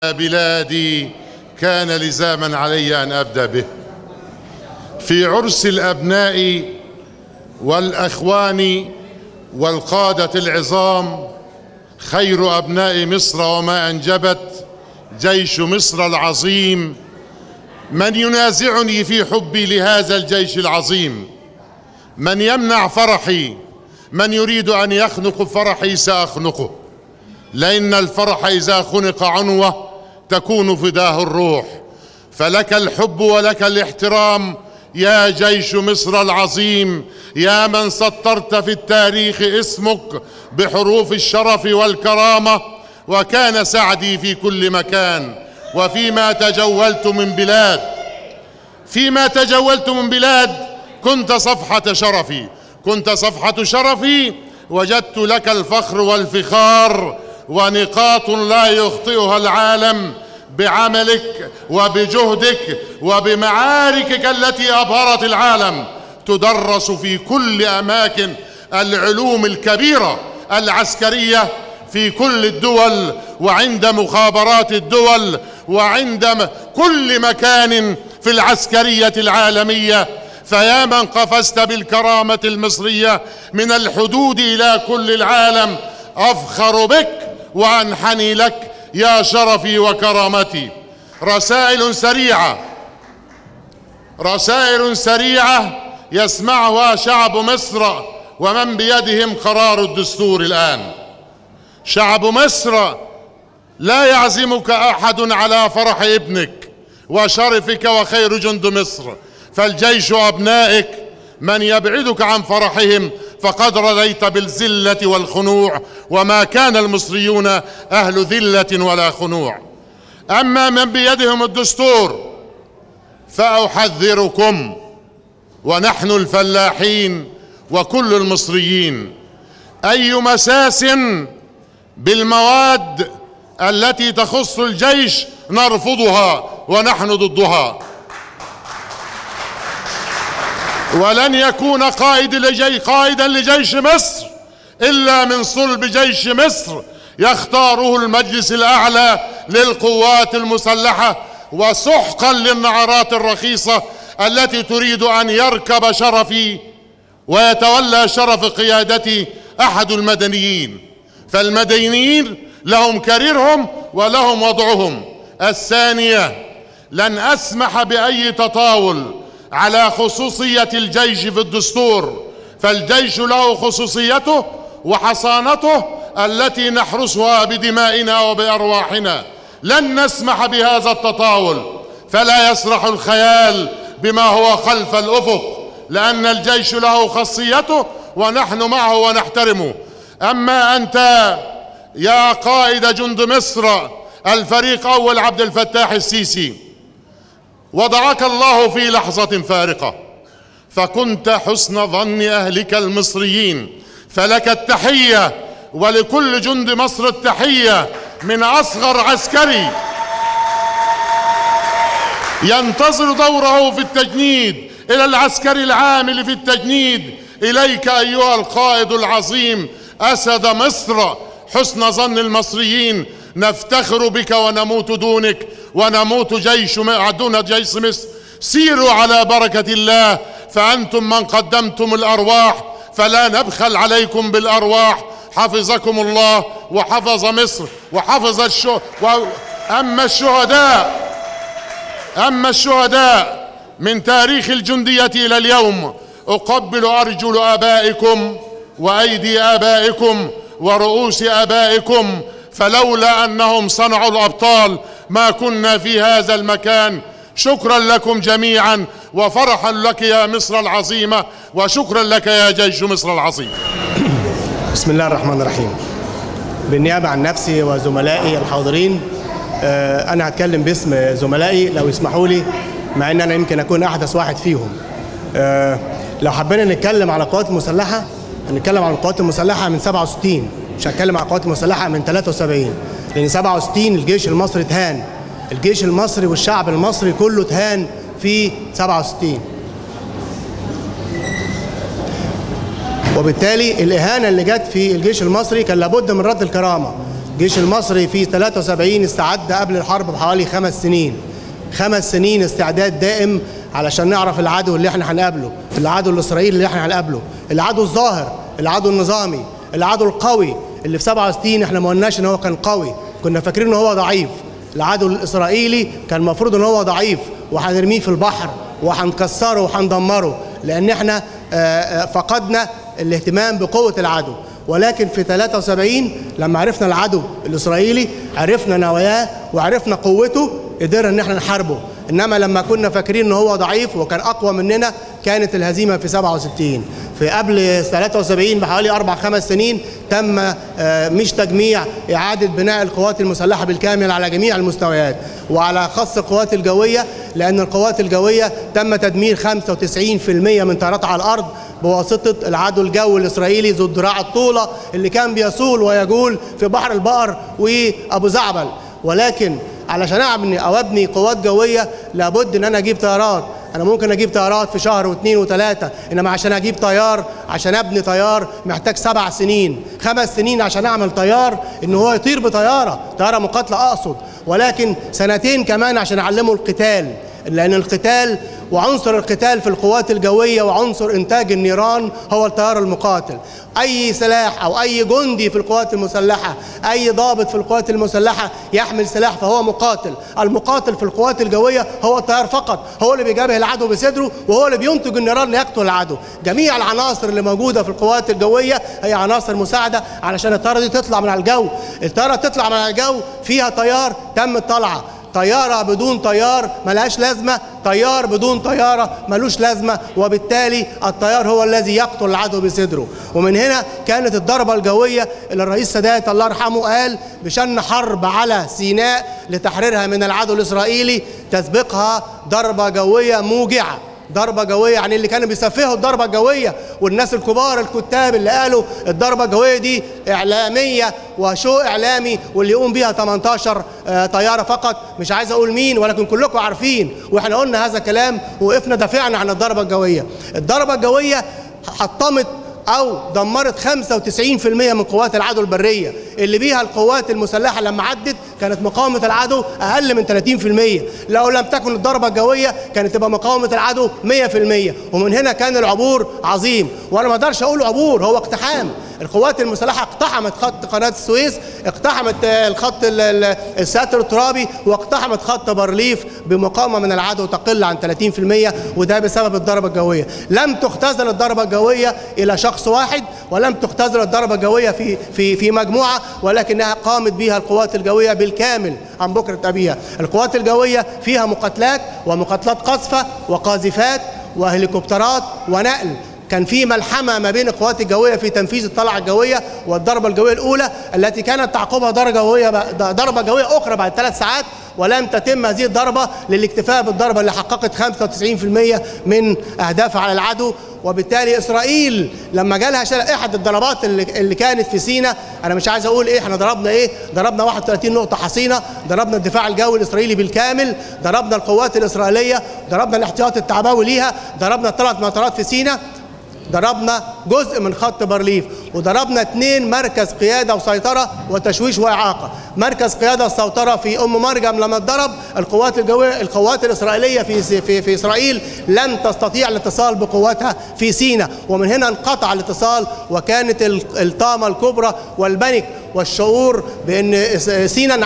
بلادي كان لزاما علي أن أبدأ به. في عرس الأبناء والأخوان والقادة العظام، خير أبناء مصر وما أنجبت جيش مصر العظيم، من ينازعني في حبي لهذا الجيش العظيم؟ من يمنع فرحي؟ من يريد أن يخنق فرحي سأخنقه، لأن الفرح إذا خنق عنوة تكون فداه الروح. فلك الحب ولك الاحترام يا جيش مصر العظيم، يا من سطرت في التاريخ اسمك بحروف الشرف والكرامة، وكان سعدي في كل مكان. وفيما تجولت من بلاد كنت صفحة شرفي، وجدت لك الفخر والفخار ونقاط لا يخطئها العالم بعملك وبجهدك وبمعاركك التي أبهرت العالم. تدرس في كل أماكن العلوم الكبيرة العسكرية في كل الدول، وعند مخابرات الدول، وعند كل مكان في العسكرية العالمية. فيا من قفزت بالكرامة المصرية من الحدود إلى كل العالم، أفخر بك وأنحني لك يا شرفي وكرامتي. رسائل سريعة يسمعها شعب مصر ومن بيدهم قرار الدستور الآن. شعب مصر لا يعزمك أحد على فرح ابنك وشرفك وخير جند مصر، فالجيش أبنائك. من يبعدك عن فرحهم فقد رضيت بالذلة والخنوع، وما كان المصريون أهل ذلة ولا خنوع. أما من بيدهم الدستور فأحذركم، ونحن الفلاحين وكل المصريين، أي مساس بالمواد التي تخص الجيش نرفضها ونحن ضدها. ولن يكون قائدا لجيش مصر إلا من صلب جيش مصر يختاره المجلس الأعلى للقوات المسلحة، وسحقا للنعرات الرخيصة التي تريد أن يركب شرفي ويتولى شرف قيادتي أحد المدنيين. فالمدنيين لهم كاريرهم ولهم وضعهم. الثانية، لن أسمح بأي تطاول على خصوصية الجيش في الدستور، فالجيش له خصوصيته وحصانته التي نحرسها بدمائنا وبأرواحنا. لن نسمح بهذا التطاول، فلا يسرح الخيال بما هو خلف الأفق، لأن الجيش له خاصيته ونحن معه ونحترمه. أما أنت يا قائد جند مصر الفريق أول عبد الفتاح السيسي، وضعك الله في لحظة فارقة فكنت حسن ظن أهلك المصريين، فلك التحية ولكل جند مصر التحية من أصغر عسكري ينتظر دوره في التجنيد إلى العسكري العامل في التجنيد. إليك أيها القائد العظيم أسد مصر، حسن ظن المصريين، نفتخر بك ونموت دونك ونموت دون جيش مصر. سيروا على بركة الله، فأنتم من قدمتم الأرواح، فلا نبخل عليكم بالأرواح. حفظكم الله وحفظ مصر وحفظ أما الشهداء من تاريخ الجندية إلى اليوم، أقبل أرجل آبائكم وأيدي آبائكم ورؤوس آبائكم، فلولا أنهم صنعوا الأبطال ما كنا في هذا المكان. شكرا لكم جميعا، وفرحا لك يا مصر العظيمة، وشكرا لك يا جيش مصر العظيم. بسم الله الرحمن الرحيم. بالنيابة عن نفسي وزملائي الحاضرين، أنا هتكلم باسم زملائي لو يسمحوا لي، مع أن أنا يمكن أكون أحدث واحد فيهم. لو حبينا نتكلم على القوات المسلحة، هنتكلم عن القوات المسلحة من 67، مش هتكلم عن القوات المسلحة من 73، لأن 67 الجيش المصري اتهان، الجيش المصري والشعب المصري كله اتهان في 67. وبالتالي الإهانة اللي جت في الجيش المصري كان لابد من رد الكرامة، الجيش المصري في 73 استعد قبل الحرب بحوالي 5 سنين. 5 سنين استعداد دائم علشان نعرف العدو اللي احنا هنقابله، العدو الإسرائيلي اللي احنا هنقابله، العدو الظاهر، العدو النظامي، العدو القوي اللي في 67 احنا ما قلناش ان هو كان قوي، كنا فاكرين ان هو ضعيف. العدو الإسرائيلي كان المفروض ان هو ضعيف وهنرميه في البحر وهنكسره وهندمره، لأن احنا فقدنا الاهتمام بقوة العدو. ولكن في 73 لما عرفنا العدو الإسرائيلي، عرفنا نواياه وعرفنا قوته، قدرنا ان احنا نحاربه. انما لما كنا فاكرين ان هو ضعيف وكان اقوى مننا، كانت الهزيمه في 67. في قبل 73 بحوالي 4-5 سنين تم مش تجميع، اعاده بناء القوات المسلحه بالكامل على جميع المستويات، وعلى خاص القوات الجويه، لان القوات الجويه تم تدمير 95% من طياراتها على الارض بواسطه العدو الجوي الاسرائيلي ذو الذراع الطوله اللي كان بيصول ويجول في بحر البقر وابو زعبل. ولكن علشان ابني قوات جويه لابد ان انا اجيب طيارات. انا ممكن اجيب طيارات في شهر واثنين وثلاثه، انما عشان اجيب طيار، عشان ابني طيار محتاج 7 سنين، 5 سنين عشان اعمل طيار ان هو يطير بطياره مقاتله اقصد، ولكن 2 كمان عشان اعلمه القتال، لان القتال وعنصر القتال في القوات الجويه وعنصر انتاج النيران هو الطيار المقاتل. اي سلاح او اي جندي في القوات المسلحه، اي ضابط في القوات المسلحه يحمل سلاح فهو مقاتل. المقاتل في القوات الجويه هو الطيار فقط، هو اللي بيجابه العدو بصدره وهو اللي بينتج النيران ليقتل العدو. جميع العناصر اللي موجوده في القوات الجويه هي عناصر مساعده علشان الطياره دي تطلع من على الجو. الطياره تطلع من على الجو فيها طيار تم الطلعه. طيارة بدون طيار ملهاش لازمة، طيار بدون طيارة ملوش لازمة، وبالتالي الطيار هو الذي يقتل العدو بصدره. ومن هنا كانت الضربة الجوية اللي الرئيس سادات الله يرحمه قال بشن حرب على سيناء لتحريرها من العدو الإسرائيلي تسبقها ضربة جوية موجعة. ضربة جوية يعني اللي كانوا بيسفهوا الضربة الجوية، والناس الكبار الكتاب اللي قالوا الضربة الجوية دي إعلامية وشو إعلامي واللي يقوم بيها 18 طيارة فقط، مش عايز أقول مين ولكن كلكم عارفين، وإحنا قلنا هذا الكلام وقفنا دافعنا عن الضربة الجوية. الضربة الجوية حطمت أو دمرت 95% من قوات العدو البرية، اللي بيها القوات المسلحة لما عدت كانت مقاومة العدو أقل من 30%. لو لم تكن الضربة الجوية كانت تبقى مقاومة العدو 100%. ومن هنا كان العبور عظيم، وأنا ما أقدرش أقول عبور، هو اقتحام. القوات المسلحة اقتحمت خط قناة السويس، اقتحمت الخط الساتر الترابي، واقتحمت خط بارليف بمقاومة من العدو تقل عن 30%، وده بسبب الضربة الجوية. لم تختزل الضربة الجوية إلى شخص واحد، ولم تختزل الضربة الجوية في مجموعة، ولكنها قامت بها القوات الجوية بالكامل عن بكرة أبيها. القوات الجوية فيها مقاتلات ومقاتلات قذفة وقاذفات وهليكوبترات ونقل. كان في ملحمة ما بين القوات الجوية في تنفيذ الطلعة الجوية والضربة الجوية الأولى التي كانت تعقبها ضربة جوية أخرى بعد 3 ساعات، ولم تتم هذه الضربة للاكتفاء بالضربة اللي حققت 95% من أهدافها على العدو. وبالتالي إسرائيل لما جالها أحد الضربات اللي كانت في سيناء، أنا مش عايز أقول إيه إحنا ضربنا إيه، ضربنا 31 نقطة حصينة، ضربنا الدفاع الجوي الإسرائيلي بالكامل، ضربنا القوات الإسرائيلية، ضربنا الاحتياط التعبوي ليها، ضربنا 3 مطارات في سيناء، ضربنا جزء من خط بارليف، وضربنا 2 مركز قيادة وسيطرة وتشويش وإعاقة. مركز قيادة والسيطرة في مرجم لما اتضرب، القوات الجوية القوات الإسرائيلية في إسرائيل لن تستطيع الاتصال بقواتها في سيناء، ومن هنا انقطع الاتصال، وكانت الطامة الكبرى والبنك والشعور بأن سيناء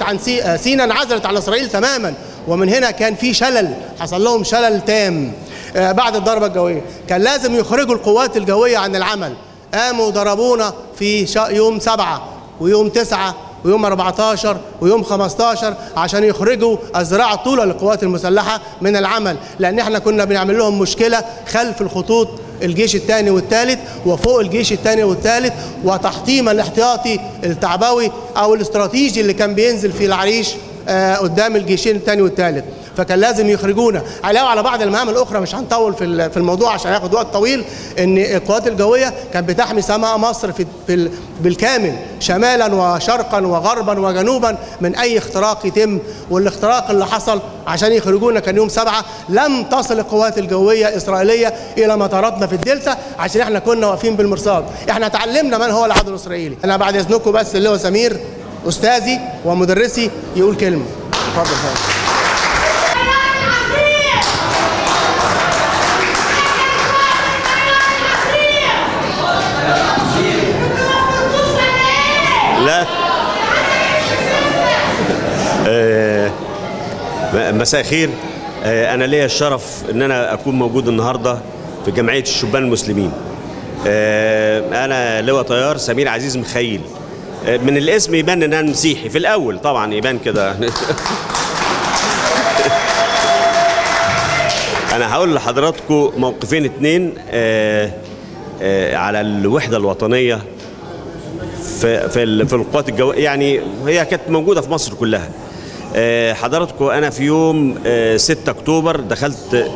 انعزلت عن إسرائيل تماما. ومن هنا كان في شلل، حصل لهم شلل تام بعد الضربة الجوية. كان لازم يخرجوا القوات الجوية عن العمل. قاموا ضربونا في يوم 7 ويوم 9 ويوم 14 ويوم 15 عشان يخرجوا الذراع الطولة للقوات المسلحة من العمل، لأن احنا كنا بنعمل لهم مشكلة خلف الخطوط الجيش الثاني والثالث وفوق الجيش الثاني والثالث، وتحطيم الاحتياطي التعبوي أو الاستراتيجي اللي كان بينزل في العريش قدام الجيشين الثاني والثالث. فكان لازم يخرجونا. علاوه على بعض المهام الاخرى، مش هنطول في الموضوع عشان ياخد وقت طويل، ان القوات الجويه كانت بتحمي سماء مصر بالكامل شمالا وشرقا وغربا وجنوبا من اي اختراق يتم. والاختراق اللي حصل عشان يخرجونا كان يوم 7. لم تصل القوات الجويه الاسرائيليه الى مطاراتنا في الدلتا عشان احنا كنا واقفين بالمرصاد. احنا اتعلمنا من هو العدو الاسرائيلي. انا بعد اذنكم بس اللي هو سمير استاذي ومدرسي يقول كلمه. اتفضل. لا مساء الخير. انا ليا الشرف ان انا اكون موجود النهارده في جمعيه الشبان المسلمين. انا لواء طيار سمير عزيز مخيل. من الاسم يبان ان انا مسيحي في الاول، طبعا يبان كده. انا هقول لحضراتكم موقفين اتنين على الوحده الوطنيه في القوات الجويه، يعني هي كانت موجوده في مصر كلها. حضراتكم انا في يوم 6 اكتوبر دخلت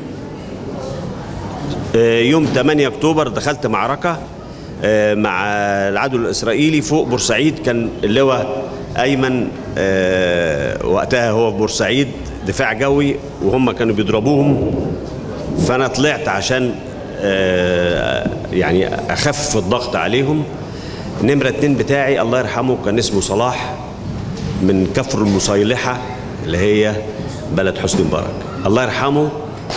يوم 8 اكتوبر دخلت معركه مع العدو الاسرائيلي فوق بورسعيد. كان اللواء ايمن وقتها هو في بورسعيد دفاع جوي وهم كانوا بيضربوهم، فانا طلعت عشان يعني اخفف الضغط عليهم. نمرة 2 بتاعي الله يرحمه كان اسمه صلاح من كفر المصيلحة اللي هي بلد حسني مبارك، الله يرحمه.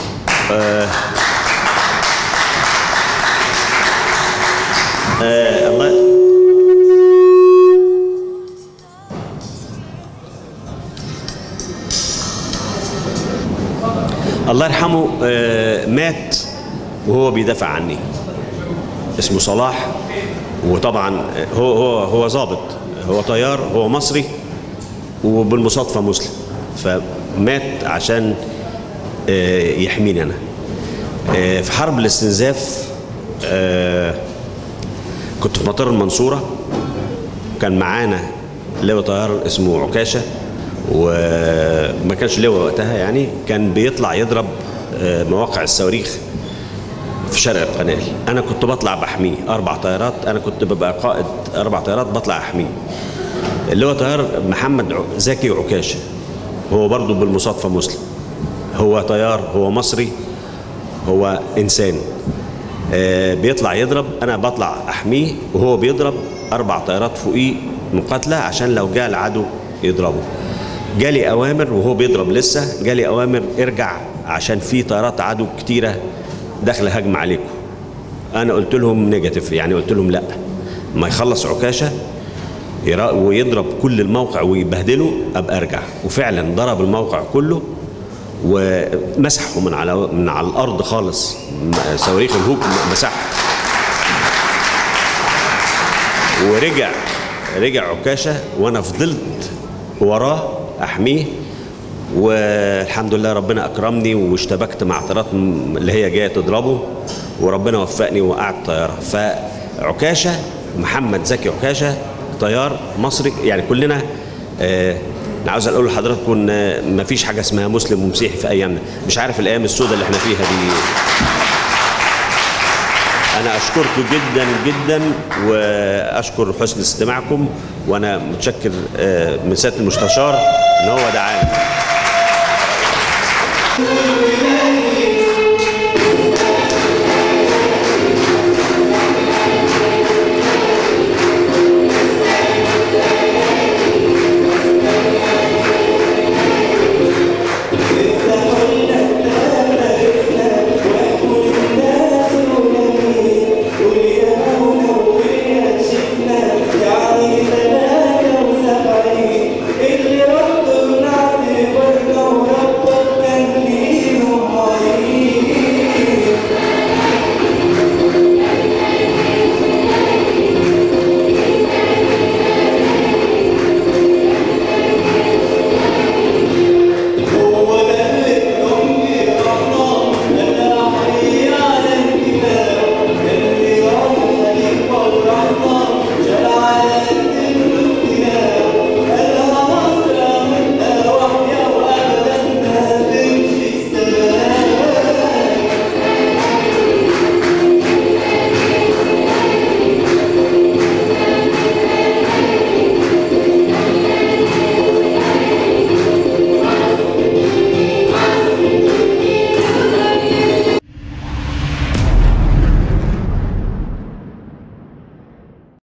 الله يرحمه مات وهو بيدافع عني. اسمه صلاح، وطبعا هو ضابط، هو طيار، هو مصري وبالمصادفه مسلم، فمات عشان يحميني انا. في حرب الاستنزاف كنت في مطار المنصوره، كان معانا لواء طيار اسمه عكاشه، وما كانش لواء وقتها، يعني كان بيطلع يضرب مواقع الصواريخ في شرق القناه. انا كنت بطلع بحميه 4 طيارات، انا كنت ببقى قائد 4 طيارات بطلع احميه. اللي هو طيار محمد زكي عكاشه، هو برضه بالمصادفه مسلم، هو طيار، هو مصري، هو انسان. بيطلع يضرب، انا بطلع احميه وهو بيضرب 4 طيارات فوقيه مقاتله عشان لو جاء العدو يضربه. جالي اوامر وهو بيضرب لسه، جالي اوامر ارجع عشان في طيارات عدو كتيره داخل هجم عليكم. انا قلت لهم نيجاتيف، يعني قلت لهم لا، ما يخلص عكاشه ويضرب كل الموقع ويبهدله ابقى ارجع. وفعلا ضرب الموقع كله ومسحه من على الارض خالص، صواريخ الهوك مسحه. ورجع عكاشه وانا فضلت وراه احميه، والحمد لله ربنا اكرمني واشتبكت مع طيارات اللي هي جايه تضربه، وربنا وفقني ووقعت طياره. فعكاشه محمد زكي عكاشه طيار مصري، يعني كلنا انا عاوز اقول لحضراتكم ان مفيش حاجه اسمها مسلم ومسيحي في ايامنا، مش عارف الايام السوداء اللي احنا فيها دي. انا اشكركم جدا جدا واشكر حسن استماعكم، وانا متشكر من سياده المستشار ان هو دعاني.